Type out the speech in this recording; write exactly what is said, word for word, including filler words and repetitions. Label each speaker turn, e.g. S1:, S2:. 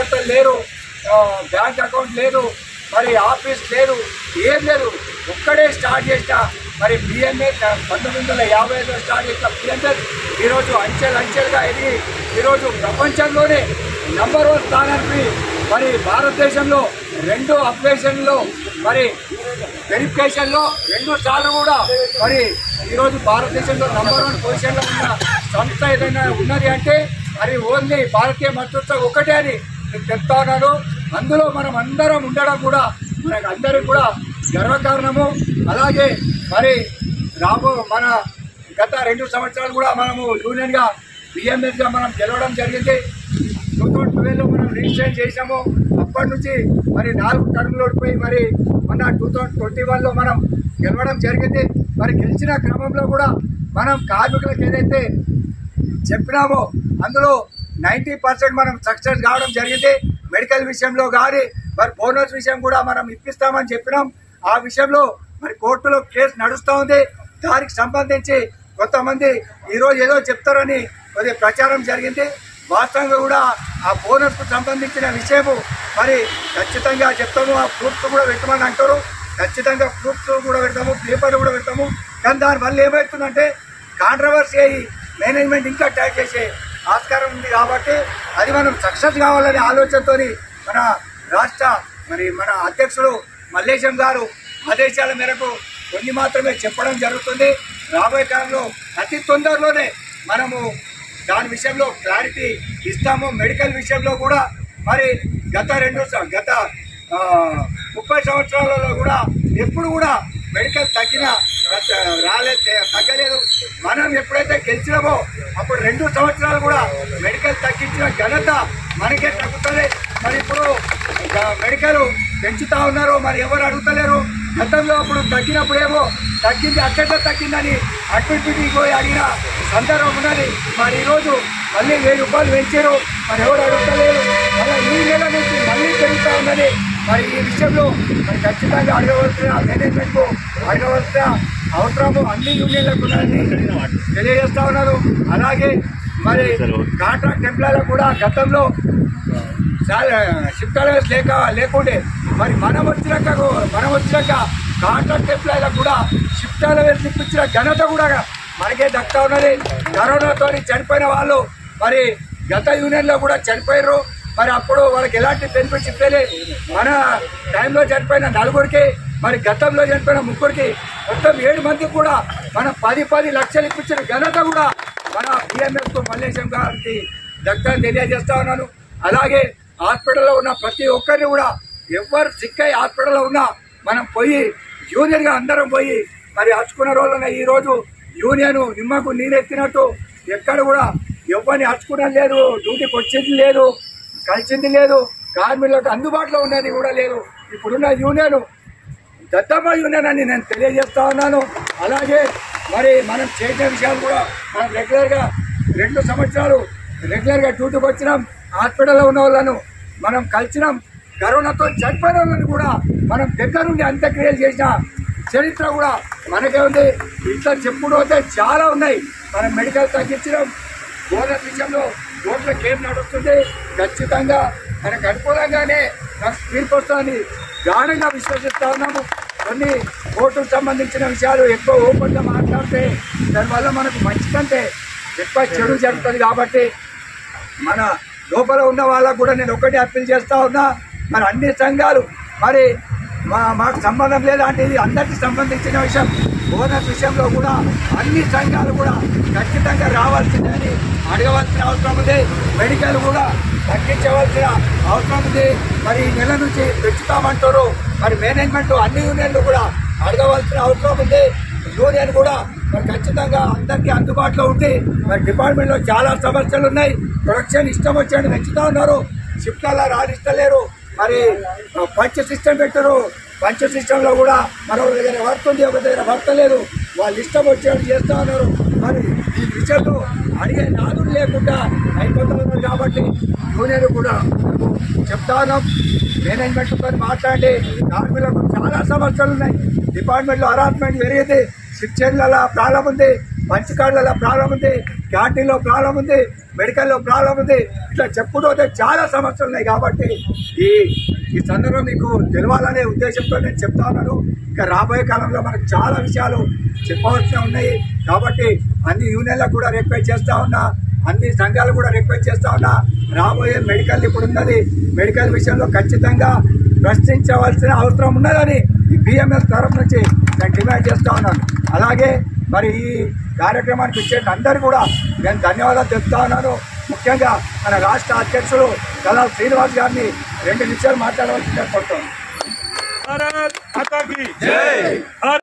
S1: కార్యకర్తలు లేరు, bank account లేదు, మరి ఆఫీస్ లేదు, ఏం లేదు. ఒక్కడే స్టార్ట్ చేసిన మరి పిఎంఎస్ పంతొమ్మిది వందల యాభై ఐదులో స్టార్ట్ చేసిన పిఎంఎస్ ఈరోజు అంచెలు అంచెలుగా ఎదిగి ఈరోజు ప్రపంచంలోనే నంబర్ వన్ స్థానానికి మరి భారతదేశంలో రెండు అప్లికేషన్లో మరి వెరిఫికేషన్లో రెండు సార్లు కూడా మరి ఈరోజు భారతదేశంలో నంబర్ వన్ పొజిషన్లో ఉన్న సంస్థ ఏదైనా ఉన్నది అంటే మరి ఓన్లీ భారతీయ మద్దతు ఒకటే అని నేను చెప్తా ఉన్నాను. అందులో మనం అందరం ఉండడం కూడా మనకు అందరికి కూడా గర్వకారణము. అలాగే మరి రాబో మన గత రెండు సంవత్సరాలు కూడా మనము యూనియన్గా బిఎంఎస్గా మనం గెలవడం జరిగింది. టూ థౌసండ్ ట్వెల్వ్లో మనం రిజిస్ట్రేషన్ చేసాము. అప్పటి నుంచి మరి నాలుగు టర్ములు ఓడిపోయి మరి మొన్న టూ థౌసండ్ ట్వంటీ వన్లో మనం గెలవడం జరిగింది. మరి గెలిచిన క్రమంలో కూడా మనం కార్మికులకు ఏదైతే చెప్పినామో అందులో నైంటీ పర్సెంట్ మనం సక్సెస్ కావడం జరిగింది. మెడికల్ విషయంలో కానీ మరి బోనస్ విషయం కూడా మనం ఇప్పిస్తామని చెప్పినాం. ఆ విషయంలో మరి కోర్టులో కేసు నడుస్తూ ఉంది. దానికి సంబంధించి కొంతమంది ఈరోజు ఏదో చెప్తారని కొద్దిగా ప్రచారం జరిగింది. వాస్తవంగా కూడా ఆ బోనస్కు సంబంధించిన విషయము మరి ఖచ్చితంగా చెప్తాము. ఆ ప్రూఫ్స్ కూడా పెట్టమని అంటారు. ఖచ్చితంగా ప్రూఫ్స్ కూడా పెడతాము, పేపర్లు కూడా పెడతాము. కానీ దానివల్ల ఏమవుతుందంటే కాంట్రవర్సీ అయ్యి మేనేజ్మెంట్ ఇంకా టైట్ చేసే ఆస్కారం ఉంది. కాబట్టి అది మనం సక్సెస్ కావాలనే ఆలోచనతో మన రాష్ట్ర మరి మన అధ్యక్షుడు మల్లేశం గారు ఆదేశాల మేరకు కొన్ని మాత్రమే చెప్పడం జరుగుతుంది. రాబోయే కాలంలో అతి తొందరలోనే మనము దాని విషయంలో క్లారిటీ ఇస్తాము. మెడికల్ విషయంలో కూడా మరి గత రెండు గత ముప్పై సంవత్సరాలలో కూడా ఎప్పుడు కూడా మెడికల్ తగ్గిన రాలేదు, తగ్గలేదు. మనం ఎప్పుడైతే గెలిచినామో అప్పుడు రెండు సంవత్సరాలు కూడా మెడికల్ తగ్గించిన ఘనత మనకే తగ్గుతుంది. మరి ఇప్పుడు మెడికల్ పెంచుతా ఉన్నారు, మరి ఎవరు అడుగుతలేరు. గతంలో అప్పుడు తగ్గినప్పుడు ఏమో తగ్గింది అట్టెట్లా తగ్గిందని అడ్మిట్కి పోయి అడిగిన సందర్భం ఉన్నది. మరి ఈరోజు మళ్ళీ వెయ్యి రూపాయలు పెంచారు, మరి ఎవరు అడుగుతలేరు. అలా ఈ నెల నుంచి మళ్ళీ పెరుగుతూ ఉన్నది. మరి ఈ విషయంలో మరి ఖచ్చితంగా అడగవలసిన మేనేజ్మెంట్కు అడగవలసిన అవసరము అన్ని యూనియన్లకు ఉన్నదని తెలియజేస్తా ఉన్నారు. అలాగే మరి కాంట్రాక్ట్ ఎంప్లాయీలకు కూడా గతంలో షిఫ్ట్ అలవెన్స్ లేక లేకుండే మరి మనం వచ్చినాక మనం వచ్చినాక కాంట్రాక్ట్ ఎంప్లాయీలకు కూడా షిఫ్ట్ అలవెన్స్ ఇప్పించిన ఘనత కూడా మనకే దక్కుతా ఉన్నది. కరోనాతో చనిపోయిన వాళ్ళు మరి గత యూనియన్లో కూడా చనిపోయారు. మరి అప్పుడు వాళ్ళకి ఎలాంటి బెనిఫిట్స్ ఇవ్వలే. మన టైంలో చనిపోయిన నలుగురికి మరి గతంలో చనిపోయిన ముగ్గురికి మొత్తం ఏడు మందికి కూడా మనం పది పది లక్షలు ఇప్పించిన ఘనత కూడా మన పిఎంఎస్ మల్లేశం గారికి దక్కని తెలియజేస్తా ఉన్నాను. అలాగే హాస్పిటల్లో ఉన్న ప్రతి ఒక్కరిని కూడా ఎవరు సిక్ అయ్యి హాస్పిటల్లో ఉన్నా మనం పోయి యూనియన్గా అందరం పోయి మరి అర్చుకున్న రోజున ఈరోజు యూనియన్ నిమ్మకు నీరెత్తినట్టు ఎక్కడ కూడా ఎవరిని అర్చుకున్నది లేదు, డ్యూటీకి వచ్చేది లేదు, కలిసింది లేదు, కార్మికులకు అందుబాటులో ఉన్నది కూడా లేదు. ఇప్పుడున్న యూనియన్ దత్తమ్మ యూనియన్ అని నేను తెలియజేస్తా ఉన్నాను. అలాగే మరి మనం చేసిన విషయాలు కూడా మనం రెగ్యులర్గా రెండు సంవత్సరాలు రెగ్యులర్గా డ్యూటీకి వచ్చినాం. హాస్పిటల్లో ఉన్న వాళ్ళను మనం కలిసినాం. కరోనాతో చనిపోయిన వాళ్ళని కూడా మనం దగ్గర నుండి అంత్యక్రియలు చేసిన చరిత్ర కూడా మనకే ఉంది. ఇట్లా చెప్పుడు అయితే చాలా ఉన్నాయి. మనం మెడికల్ తగ్గించడం, బోనస్ విషయంలో కోర్టులో కేసు నడుస్తుంది. ఖచ్చితంగా మనకు అనుకూలంగానే నాకు తీర్పు వస్తుందని గాఢంగా విశ్వసిస్తూ ఉన్నాము. కొన్ని కోర్టుకు సంబంధించిన విషయాలు ఎక్కువ ఓపెన్గా మాట్లాడితే దానివల్ల మనకు మంచి కంటే ఎక్కువ చెడు జరుగుతుంది. కాబట్టి మన లోపల ఉన్న వాళ్ళకు కూడా నేను ఒకటి అప్పీల్ చేస్తూ ఉన్నా, మరి అన్ని సంఘాలు మరి మా మాకు సంబంధం లేదంటే ఇది అందరికీ సంబంధించిన విషయం. బోనస్ విషయంలో కూడా అన్ని సంఘాలు కూడా ఖచ్చితంగా రావాల్సిందని అడగవలసిన అవసరం ఉంది. మెడికల్ కూడా తగ్గించవలసిన అవసరం ఉంది. మరి ఈ నెల నుంచి పెంచుతామంటారు. మరి మేనేజ్మెంట్ అన్ని యూనియన్లు కూడా అడగవలసిన అవసరం ఉంది. యూనియన్ కూడా మరి ఖచ్చితంగా అందరికీ అందుబాటులో ఉండి మరి డిపార్ట్మెంట్లో చాలా సమస్యలు ఉన్నాయి. ప్రొడక్షన్ ఇష్టం వచ్చాడు పెంచుతా ఉన్నారు. షిఫ్ట్లలో రాణిస్తలేరు. మరి పంచ సిస్టమ్ పెట్టరు. పంచ సిస్టంలో కూడా మరో దగ్గర వర్క్ ఉంది, ఒక దగ్గర వర్క్ లేదు. వాళ్ళు ఇష్టం వచ్చేది చేస్తూ ఉన్నారు. మరి ఈ విషయంలో అడిగే నాదుడు లేకుండా అయిపోతూ ఉన్నారు. కాబట్టి యూనియన్ కూడా చెప్తా ఉన్నాం, మేనేజ్మెంట్తో మాట్లాడి కార్మికులకు చాలా సమస్యలు ఉన్నాయి. డిపార్ట్మెంట్లో హరాస్మెంట్ పెరిగింది. శిక్షణల ప్రాబ్లం ఉంది, పంచ్ కార్డుల ప్రాబ్లం ఉంది, క్యాంటీన్లో ప్రాబ్లం ఉంది. మెడికల్లో ప్రాబ్లం ఉంది, ఇట్లా చెప్పుకుంటూ పోతే చాలా సమస్యలు ఉన్నాయి. కాబట్టి ఈ ఈ సందర్భం మీకు తెలవాలనే ఉద్దేశంతో నేను చెప్తా ఉన్నాను. ఇంకా రాబోయే కాలంలో మనకు చాలా విషయాలు చెప్పవలసి ఉన్నాయి. కాబట్టి అన్ని యూనియన్లకు కూడా రిక్వెస్ట్ చేస్తా ఉన్నా, అన్ని సంఘాలు కూడా రిక్వెస్ట్ చేస్తా ఉన్నా, రాబోయే మెడికల్ ఇప్పుడు ఉన్నది, మెడికల్ విషయంలో ఖచ్చితంగా ప్రశ్నించవలసిన అవసరం ఉన్నదని ఈ బిఎంఎస్ తరఫు నుంచి నేను డిమాండ్ చేస్తా ఉన్నాను. అలాగే మరి ఈ కార్యక్రమానికి ఇచ్చే అందరూ కూడా నేను ధన్యవాదాలు చెప్తా ఉన్నాను. ముఖ్యంగా మన రాష్ట్ర అధ్యక్షులు కళా శ్రీనివాస్ గారిని రెండు నిమిషాలు మాట్లాడవలసిందే కోరుతాను.